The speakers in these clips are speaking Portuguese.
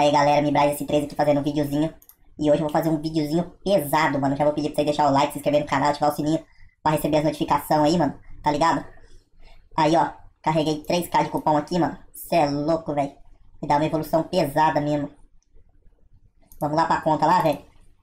aí galera, MiBrás S3 aqui fazendo um videozinho. E hoje eu vou fazer um videozinho pesado, mano. Já vou pedir pra vocês deixar o like, se inscrever no canal, ativar o sininho pra receber as notificações aí, mano. Tá ligado? Aí, ó, carreguei 3k de cupom aqui, mano. Cê é louco, velho. Me dá uma evolução pesada mesmo. Vamos lá pra conta lá, velho.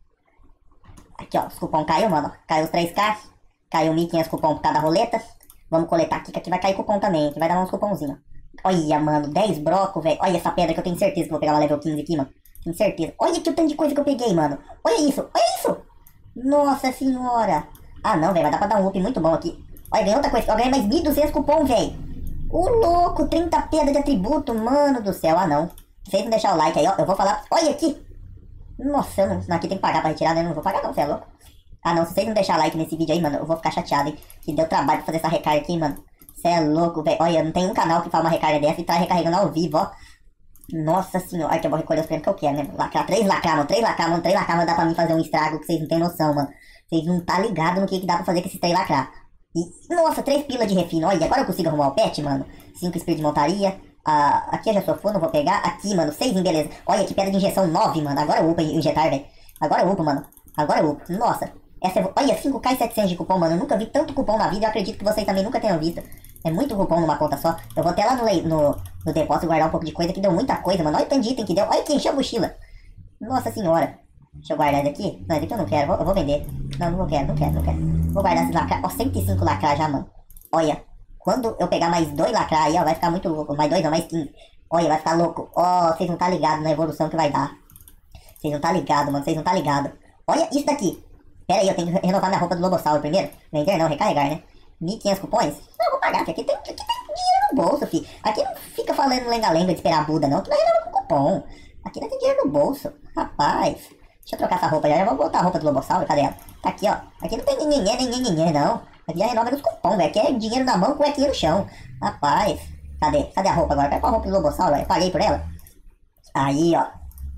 Aqui, ó, os cupom caiu, mano. Caiu os 3k. Caiu 1.500 cupom por cada roleta. Vamos coletar aqui, que aqui vai cair cupom também. Aqui vai dar uns cupomzinhos. Olha, mano, 10 broco, velho. Olha essa pedra que eu tenho certeza que vou pegar uma level 15 aqui, mano. Tenho certeza. Olha que o tanto de coisa que eu peguei, mano. Olha isso, olha isso. Nossa senhora. Ah, não, velho, vai dar pra dar um up muito bom aqui. Olha, ganhei outra coisa. Eu ganhei mais 1.200 cupom, velho. O louco, 30 pedras de atributo, mano do céu. Ah, não. Se vocês não deixar o like aí, ó, eu vou falar. Olha aqui. Nossa, eu não, aqui tem que pagar pra retirar, né? Eu não vou pagar não, você é louco. Ah, não, se vocês não deixar like nesse vídeo aí, mano, eu vou ficar chateado, hein. Que deu trabalho pra fazer essa recarga aqui, mano. Você é louco, velho. Olha, não tem um canal que fala uma recarga dessa e tá recarregando ao vivo, ó. Nossa senhora, que eu vou recolher os prêmios que eu quero, né? Lacrar, 3 lacrar, mano. 3 lacrar, mano. 3 lacrar vai dar pra mim fazer um estrago que vocês não tem noção, mano. Vocês não tá ligado no que dá pra fazer com esses 3 lacrar. E, nossa, 3 pilas de refino. Olha, agora eu consigo arrumar o pet, mano. 5 espírito de montaria. Aqui eu já sou full, não vou pegar. Aqui, mano, 6 em beleza. Olha, que pedra de injeção 9, mano. Agora eu upo injetar, velho. Agora eu upo, mano. Agora eu upo. Nossa. Essa é... Olha, 5k e 700 de cupom, mano. Eu nunca vi tanto cupom na vida. Eu acredito que vocês também nunca tenham visto. É muito cupom numa conta só. Eu vou até lá no depósito guardar um pouco de coisa, que deu muita coisa, mano. Olha o tanto de item que deu. Olha que encheu a mochila. Nossa senhora. Deixa eu guardar isso aqui. Não, esse aqui eu não quero. Eu vou vender. Não, não vou quero, não quero, não quero. Vou guardar esses lacrar. Ó, 105 lacrar já, mano. Olha. Quando eu pegar mais 2 lacrar aí, ó, vai ficar muito louco. Mais 2 não, mais 15. Olha, vai ficar louco. Ó, vocês não tá ligado na evolução que vai dar. Vocês não tá ligado, mano. Vocês não tá ligado. Olha isso daqui. Pera aí, eu tenho que renovar minha roupa do Lobossauro primeiro. Vender não, recarregar, né? 1.500 cupons? Não, eu vou pagar, porque aqui tem dinheiro no bolso, fi. Aqui não fica falando lenga-lenga de esperar a Buda, não. Aqui não renova com cupom. Aqui não tem dinheiro no bolso. Rapaz. Deixa eu trocar essa roupa já. Já vou botar a roupa do Lobossauro. Cadê ela? Tá aqui, ó. Aqui não tem ninguém, não. Aqui já renova nos cupom, velho. Aqui é dinheiro na mão, cuequinha no chão. Rapaz. Cadê? Cadê a roupa agora? Pega a roupa do Lobossauro, eu paguei por ela. Aí, ó.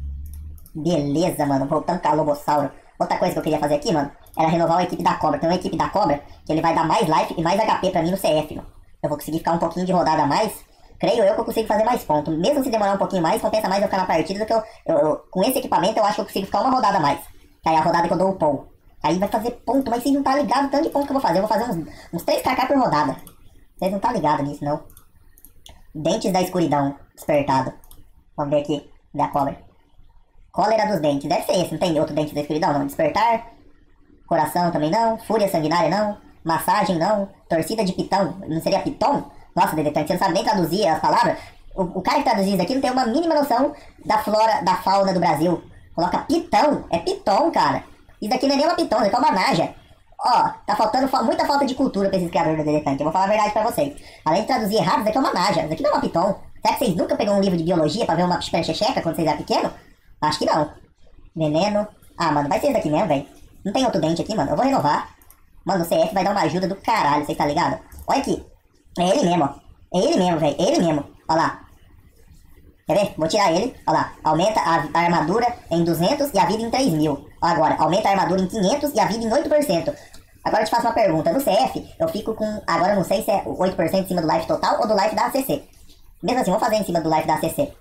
Beleza, mano. Voltando com a Lobossauro. Outra coisa que eu queria fazer aqui, mano, era renovar a equipe da Cobra. Tem uma equipe da Cobra que ele vai dar mais life e mais HP pra mim no CF, mano. Eu vou conseguir ficar um pouquinho de rodada a mais. Creio eu que eu consigo fazer mais pontos. Mesmo se demorar um pouquinho mais, compensa mais eu ficar na partida do que com esse equipamento eu acho que eu consigo ficar uma rodada a mais. Que aí é a rodada que eu dou o pão. Aí vai fazer ponto, mas vocês não tá ligado o tanto de ponto que eu vou fazer. Eu vou fazer uns 3kk por rodada. Vocês não tá ligado nisso, não. Dentes da escuridão, despertado. Vamos ver aqui, da Cobra. Cólera dos dentes, deve ser esse, não tem outro dente da escuridão, não. Despertar, coração também não, fúria sanguinária não, massagem não, torcida de pitão, não seria piton? Nossa, Dedetante, você não sabe nem traduzir as palavras. O cara que traduziu isso daqui não tem uma mínima noção da flora, da fauna do Brasil. Coloca pitão, é piton, cara. Isso daqui não é nem uma piton, isso aqui é uma naja. Ó, tá faltando muita falta de cultura pra esses criadores do Dedetante, eu vou falar a verdade pra vocês. Além de traduzir errado, isso daqui é uma naja, isso aqui não é uma piton. Será que vocês nunca pegaram um livro de biologia pra ver uma checheca quando vocês eram pequenos? Acho que não. Veneno. Ah, mano, vai ser esse daqui mesmo, velho. Não tem outro dente aqui, mano. Eu vou renovar. Mano, o CF vai dar uma ajuda do caralho, vocês tá ligado? Olha aqui. É ele mesmo, ó. É ele mesmo, velho. É ele mesmo. Olha lá. Quer ver? Vou tirar ele. Olha lá. Aumenta a armadura em 200 e a vida em 3.000. Agora, aumenta a armadura em 500 e a vida em 8%. Agora eu te faço uma pergunta. No CF, eu fico com... Agora eu não sei se é 8% em cima do life total ou do life da ACC. Mesmo assim, vamos fazer em cima do life da ACC.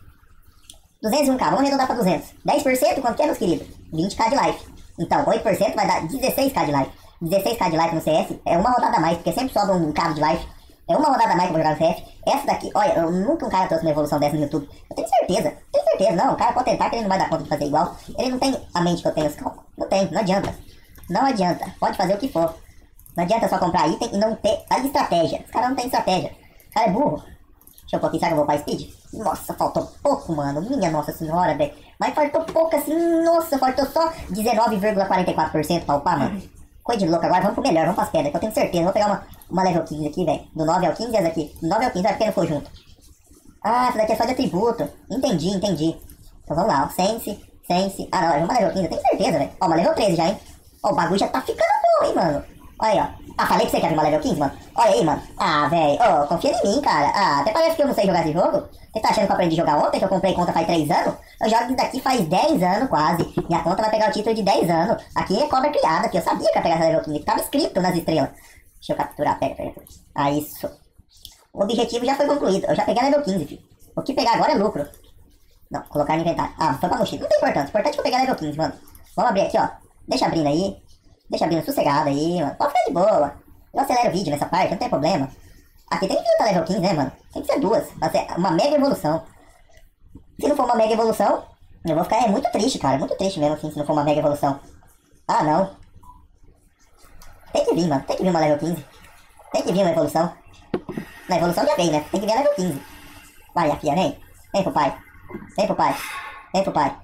201k, vamos arredondar para 200. 10% quanto que é, meus queridos? 20k de life. Então, 8% vai dar 16k de life. 16k de life no CS é uma rodada a mais, porque sempre sobra um k de life. É uma rodada a mais que eu vou jogar no CS. Essa daqui, olha, nunca um cara trouxe uma evolução dessa no YouTube. Eu tenho certeza. Não, o cara pode tentar que ele não vai dar conta de fazer igual. Ele não tem a mente que eu tenho. Não tem, não adianta. Não adianta, pode fazer o que for. Não adianta só comprar item e não ter a estratégia. Os caras não têm estratégia. O cara é burro. Deixa eu um pouquinho, será que eu vou para speed? Nossa, faltou pouco, mano. Minha nossa senhora, velho. Mas faltou pouco assim, nossa, faltou só 19,44% pra upar, mano. Coisa de louco, agora vamos pro melhor, vamos pras pedras, que eu tenho certeza. Vou pegar uma level 15 aqui, velho. Do 9 ao 15 essa aqui. Do 9 ao 15, vai porque não for junto. Ah, essa daqui é só de atributo. Entendi. Então vamos lá, ó. Sense. Ah, não, é uma level 15, eu tenho certeza, velho. Ó, uma level 13 já, hein. Ó, o bagulho já tá ficando bom, hein, mano. Olha aí, ó. Ah, falei que você quer uma level 15, mano. Olha aí, mano. Ah, velho. Ô, confia em mim, cara. Ah, até parece que eu não sei jogar esse jogo. Você tá achando que eu aprendi a jogar ontem, que eu comprei conta faz 3 anos? Eu jogo isso daqui faz 10 anos, quase. Minha conta vai pegar o título de 10 anos. Aqui é cobra criada, que eu sabia que ia pegar essa level 15, que tava escrito nas estrelas. Deixa eu capturar, pega. Ah, isso. O objetivo já foi concluído. Eu já peguei a level 15, filho. O que pegar agora é lucro. Não, colocar no inventário. Ah, foi pra mochila. Não tem importância. O importante é que eu pegar level 15, mano. Vamos abrir aqui, ó. Deixa abrindo aí. Deixa abrindo sossegado aí, mano. Pode ficar de boa. Eu acelero o vídeo nessa parte, não tem problema. Aqui tem que vir level 15, né, mano? Tem que ser duas. Vai ser uma mega evolução. Se não for uma mega evolução, eu vou ficar muito triste, cara. Muito triste mesmo, assim, se não for uma mega evolução. Ah, não. Tem que vir, mano. Tem que vir uma level 15. Tem que vir uma evolução. Na evolução já veio, né? Tem que vir a level 15. Vai, Afia, vem. Vem pro pai. Vem pro pai. Vem pro pai.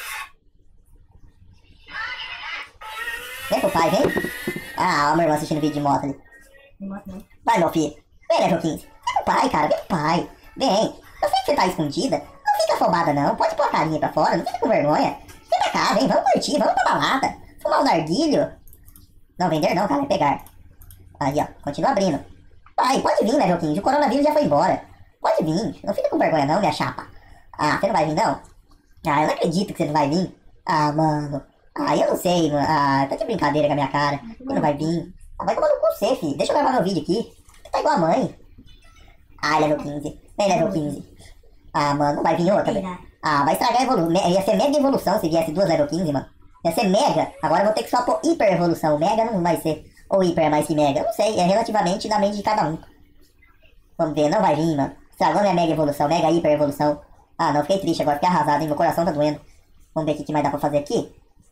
Vem pro pai, vem. Ah, o meu irmão assistindo vídeo de moto ali. De moto não. Vai, meu filho. Vem, level 15. Vem pro pai, cara. Vem pro pai. Vem. Eu sei que você tá escondida. Não fica afobada, não. Pode pôr a carinha pra fora. Não fica com vergonha. Vem pra cá, vem. Vamos curtir. Vamos pra balada. Fumar um narguilho. Não, vender não, cara. É pegar. Aí, ó. Continua abrindo. Vai, pode vir, level 15. O coronavírus já foi embora. Pode vir. Não fica com vergonha, não, minha chapa. Ah, você não vai vir, não? Ah, eu não acredito que você não vai vir. Ah, mano. Ah, eu não sei, mano. Ah, tá de brincadeira com a minha cara. Você não vai vir. Ah, vai tomar no cu você, filho. Deixa eu gravar meu vídeo aqui. Você tá igual a mãe. Ah, level 15. Vem, level 15. Ah, mano, não vai vir outra, velho. Ah, vai estragar a evolução. Ia ser mega evolução se viesse duas level 15, mano. Ia ser mega. Agora eu vou ter que só pôr hiper evolução. Mega não vai ser. Ou hiper é mais que mega. Eu não sei. É relativamente na mente de cada um. Vamos ver. Não vai vir, mano. Estragou minha mega evolução. Mega hiper evolução. Ah, não. Fiquei triste agora. Fiquei arrasado, hein. Meu coração tá doendo. Vamos ver o que mais dá pra fazer aqui.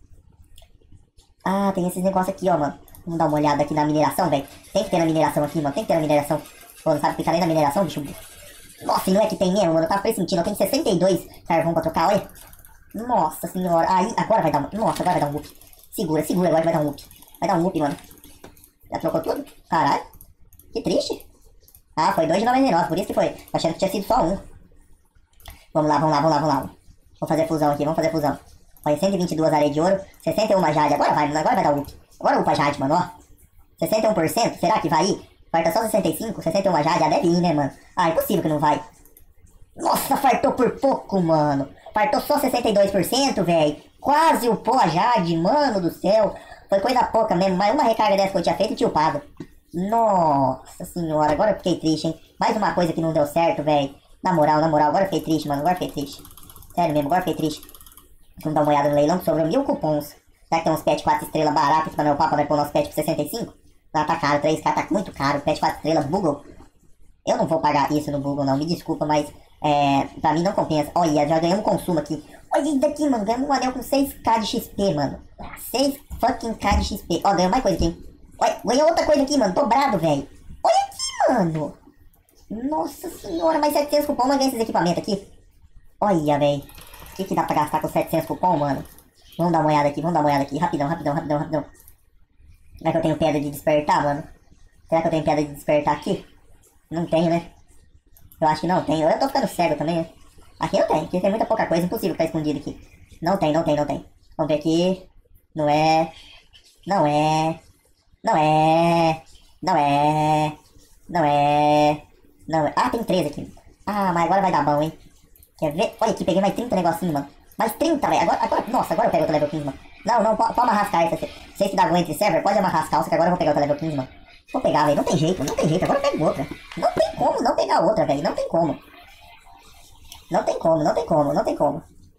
Ah, tem esses negócios aqui, ó, mano. Vamos dar uma olhada aqui na mineração, velho. Tem que ter na mineração aqui, mano. Tem que ter na mineração. Pô, não sabe ficar nem na mineração, bicho? Nossa, e não é que tem mesmo, mano. Eu tava pressentindo. Eu tenho 62 carvão pra trocar, olha. Nossa senhora. Aí, agora vai dar um... Nossa, agora vai dar um up. Segura, segura. Agora vai dar um up. Vai dar um up, mano. Já trocou tudo? Caralho. Que triste. Ah, foi 2,99. Por isso que foi. Achando que tinha sido só um. Vamos lá, vamos lá, vamos lá, vamos lá. Vamos fazer fusão aqui, vamos fazer fusão. Olha, 122 areia de ouro, 61 jade. Agora vai dar up. Agora upa jade, mano, ó. 61%, será que vai ir? Falta só 65, 61 jade, já deve ir, né, mano? Ah, impossível que não vai. Nossa, fartou por pouco, mano. Fartou só 62%, velho. Quase upou a jade, mano do céu. Foi coisa pouca mesmo, mas uma recarga dessa que eu tinha feito e tinha upado. Nossa senhora, agora eu fiquei triste, hein. Mais uma coisa que não deu certo, velho. Na moral, agora eu fiquei triste, mano. Agora eu fiquei triste. Sério mesmo, agora eu fiquei triste. Vamos dar uma olhada no leilão que sobrou 1000 cupons. Será que tem uns pet 4 estrelas baratos pra meu papa vai pôr nosso pet por 65? Não, tá caro, 3K tá muito caro. Pet 4 estrelas, Google. Eu não vou pagar isso no Google não, me desculpa, mas pra mim não compensa. Olha, já ganhamos consumo aqui. Olha isso daqui, mano, ganhamos um anel com 6K de XP, mano. 6 fucking K de XP. Ó, ganhou mais coisa aqui, hein. Olha, ganhou outra coisa aqui, mano, dobrado, velho. Olha aqui, mano. Nossa senhora, mais 700 cupom, mas ganha esses equipamentos aqui. Olha, velho. O que dá pra gastar com 700 cupom, mano? Vamos dar uma olhada aqui, rapidão, rapidão, rapidão, rapidão. Será que eu tenho pedra de despertar, mano? Será que eu tenho pedra de despertar aqui? Não tenho, né? Eu acho que não tenho. Eu tô ficando cego também, né? Aqui eu tenho, aqui tem muita pouca coisa, impossível ficar escondido aqui. Não tem, não tem, não tem. Vamos ver aqui. Não é. Não é. Não é. Não é. Não é. Não é. Ah, tem 13 aqui. Ah, mas agora vai dar bom, hein? Quer ver? Olha aqui, peguei mais 30 negocinho, mano. Mais 30, velho. Nossa, agora eu pego outro level 15, mano. Não, pode amarrar as calças. Sei se dá algum entre server, pode amarrar as calças, que agora eu vou pegar outro level 15, mano. Vou pegar, velho. Não tem jeito, não tem jeito. Agora eu pego outra. Não tem como não pegar outra, velho. Não tem como. Não tem como, não tem como, não tem como.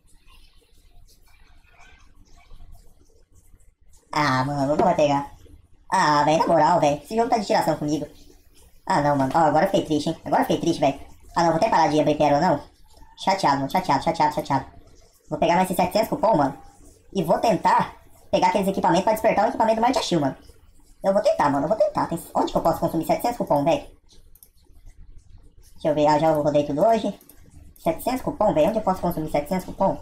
Ah, mano, não vai pegar. Ah, velho, na moral, velho. Esse jogo tá de tiração comigo. Ah, não, mano. Ó, agora eu fiquei triste, hein. Agora eu fiquei triste, velho. Ah, não, vou até parar de abrir pérola, não. Chateado, mano. Chateado. Vou pegar mais esses 700 cupom, mano. E vou tentar pegar aqueles equipamentos pra despertar o equipamento do Marcha Shield, mano. Eu vou tentar, mano. Eu vou tentar. Onde que eu posso consumir 700 cupom, velho? Deixa eu ver. Ah, já rodei tudo hoje. 700 cupom, velho. Onde eu posso consumir 700 cupom?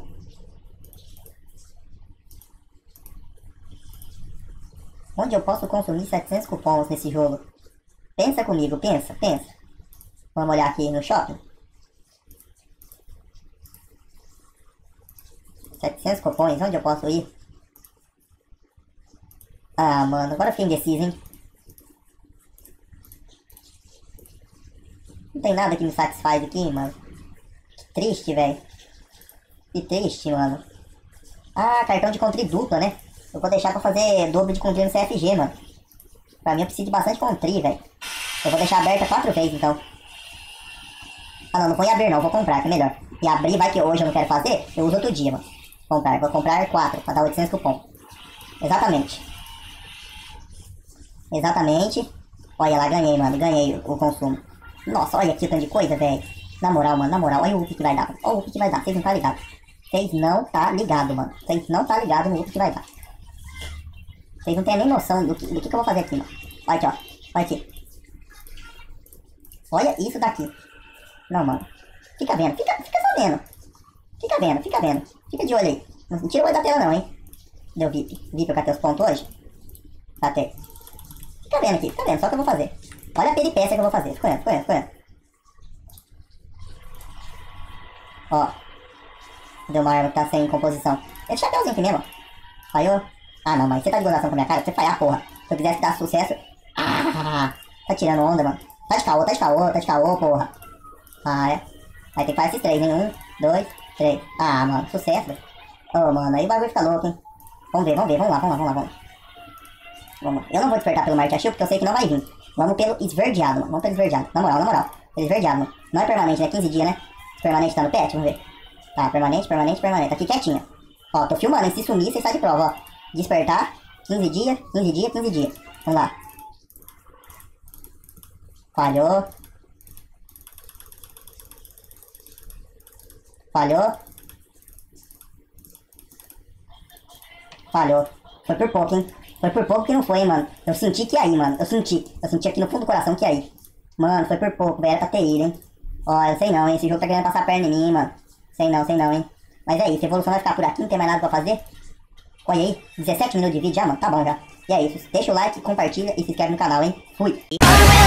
Onde eu posso consumir 700 cupons nesse jogo? Pensa comigo, pensa. Vamos olhar aqui no shopping. 700 cupons, onde eu posso ir? Ah, mano, agora eu fiquei indeciso, hein? Não tem nada que me satisfaz aqui, mano. Que triste, velho. Que triste, mano. Ah, cartão de Contri dupla, né? Eu vou deixar pra fazer dobro de Contri no CFG, mano. Pra mim eu preciso de bastante Contri, velho. Eu vou deixar aberta 4 vezes, então. Ah, não vou abrir não, vou comprar, que é melhor. e abrir, vai que hoje eu não quero fazer, eu uso outro dia, mano. Comprar, vou comprar 4, pra dar 800 cupom. Exatamente. Exatamente. Olha lá, ganhei, mano, ganhei o consumo. Nossa, olha aqui o tanto de coisa, velho. Na moral, mano, na moral, olha o up que vai dar. Olha o up que vai dar, vocês não tá ligado. Vocês não tá ligado, mano. Vocês não tá ligado no up que vai dar. Vocês não tem nem noção do que eu vou fazer aqui, mano. Olha aqui, ó. Olha aqui. Olha isso daqui. Não, mano. Fica vendo, fica só vendo. Fica vendo, fica vendo. Fica de olho aí. Não tira o olho da tela não, hein. Deu VIP. VIP eu catei os pontos hoje. Catei. Fica vendo aqui, fica vendo, só o que eu vou fazer. Olha a peripécia que eu vou fazer. Fica vendo, fica vendo, fica vendo. Ó. Deu uma arma que tá sem composição. É de chapéuzinho aqui mesmo, ó. Aí eu... Ah, não, mas você tá de gozação com a minha cara? Você falhar, porra. Se eu quisesse dar sucesso... Ah, tá tirando onda, mano. Tá de caô, tá de caô, tá de caô, porra. Ah, é. Vai ter que fazer esses 3, hein? 1, 2, 3. Ah, mano, sucesso, velho. Ô, mano, aí o bagulho fica louco, hein? Vamos ver, vamos lá, vamos lá. Vamos. Eu não vou despertar pelo Marte Achille porque eu sei que não vai vir. Vamos pelo esverdeado, mano. Vamos pelo esverdeado. Na moral. Pelo esverdeado, mano. Não é permanente, né? 15 dias, né? Permanente tá no pet, vamos ver. Tá, permanente. Tá aqui quietinho. Ó, tô filmando, hein? Se sumir, você sai de prova, ó. Despertar, 15 dias. Vamos lá. Falhou. Foi por pouco, hein? Foi por pouco que não foi, hein, mano. Eu senti que ia aí, mano. Eu senti aqui no fundo do coração que ia aí. Mano, foi por pouco, velho. Era pra ter ido, hein? Ó, eu sei não, hein? Esse jogo tá querendo passar a perna em mim, mano. Sei não, hein? Mas é isso, a evolução vai ficar por aqui, não tem mais nada pra fazer. Olha aí, 17 minutos de vídeo já, mano. Tá bom já. E é isso. Deixa o like, compartilha e se inscreve no canal, hein? Fui!